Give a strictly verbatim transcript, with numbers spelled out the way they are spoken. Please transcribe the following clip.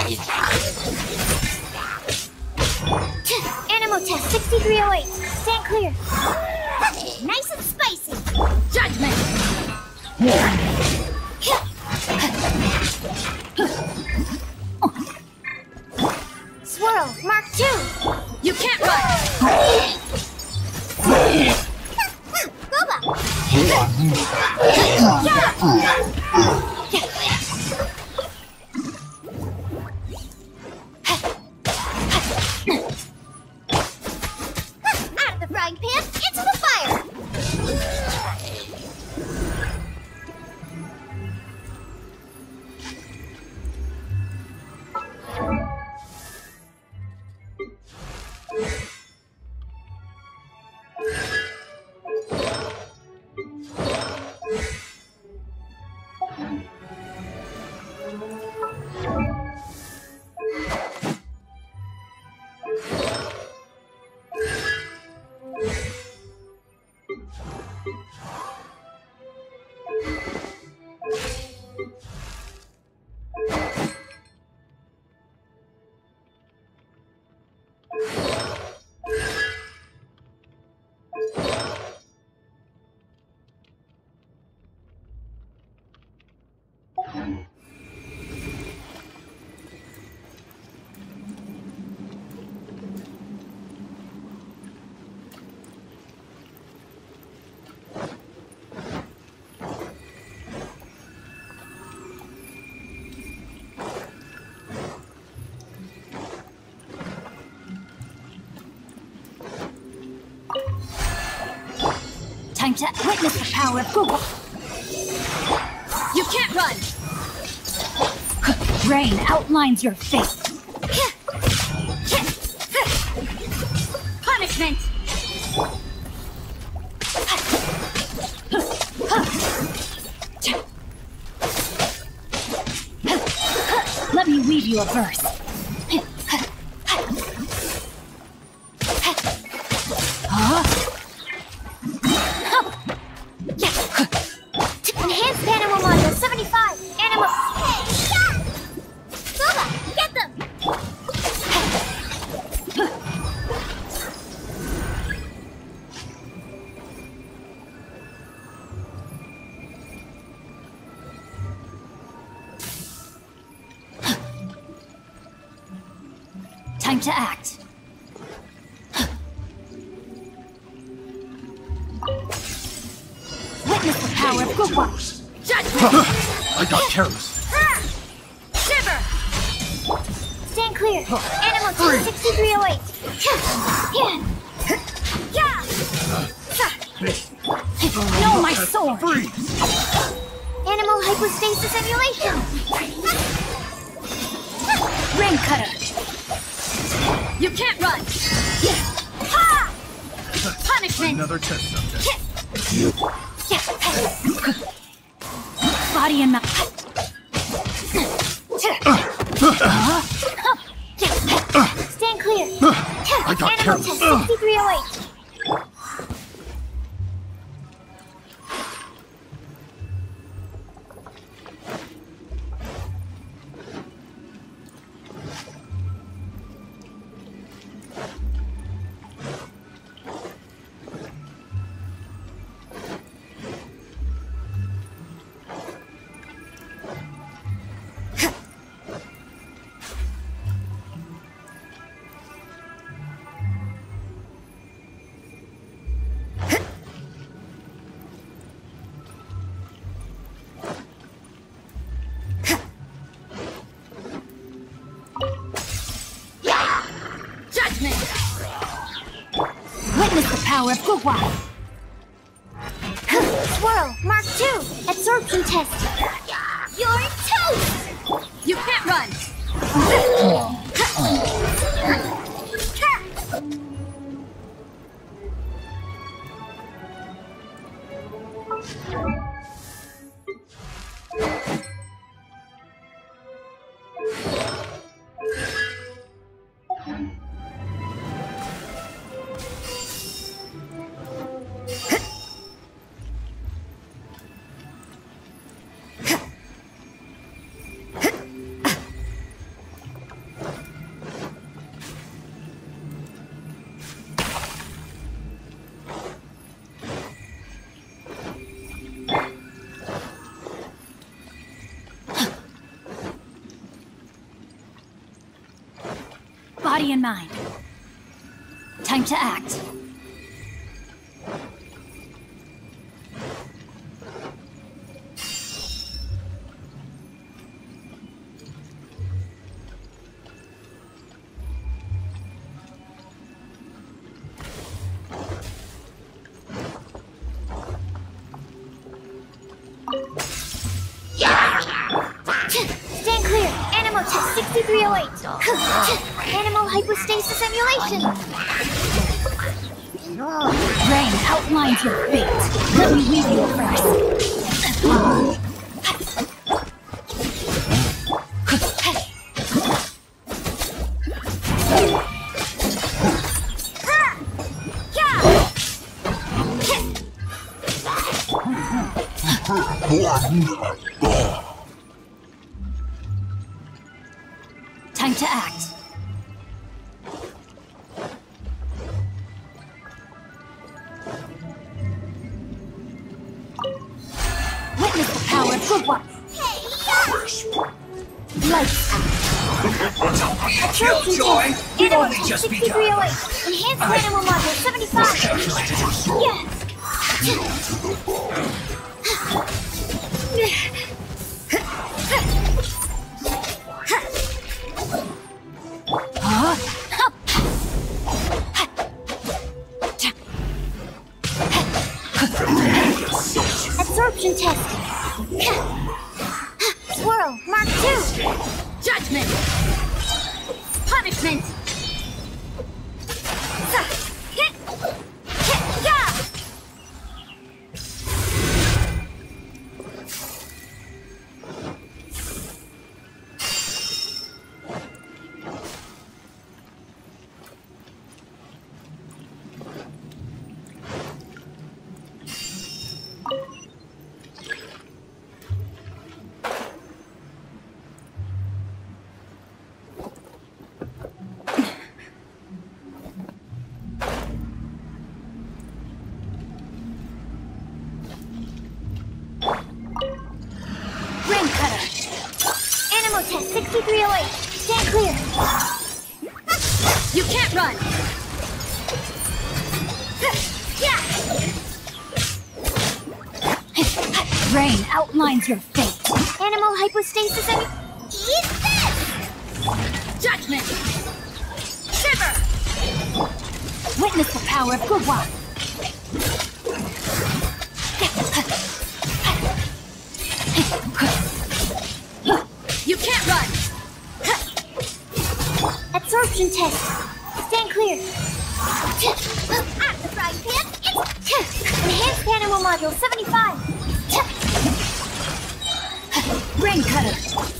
Animal test sixty-three oh eight. Stand clear. Nice and spicy. Judgment. Swirl, mark two. You can't run. Goba. Out of the frying pan, into the fire. Time to witness the power of Google. You can't run! Rain outlines your fate. Punishment! Let me weave you a verse. Enhanced Animal Module seventy-five. Animal. Hey, stop! Goba, get them! Time to act. Witness the power of Gooba. Judgment! I got careless. Shiver! Stand clear. Animal team sixty-three oh eight. Know my sword. Freeze! Animal hypostasis emulation. Ring cutter. You can't run. Ha! Punishment. Another test subject. Body and mouth. Stand clear. I got Animal careless. test sixty-three oh eight. Witness the power of Gooba. Swirl, mark two. Absorption test. You're toast. You can't run. Body and mind. Time to act. Stand clear. Animal test sixty-three oh eight. Animal hypostasis emulation. Rain outlines your fate. Let me lead you first. Time to act. Witness the power of good one. Lights out. Killjoy! We've only just sixty-three oh begun. eight. Enhanced animal module seventy-five. Yes. Absorption test. Swirl, Mark two. Judgment. Punishment. Ring cutter. Animal test sixty-three oh eight. Stand clear. You can't run. Rain outlines your fate. Animal hypostasis and eat this. Judgment. Shiver. Witness the power of good one. You can't run! Absorption test. Stand clear. At the frying pan. Enhanced animal module seventy-five. Rain cutter.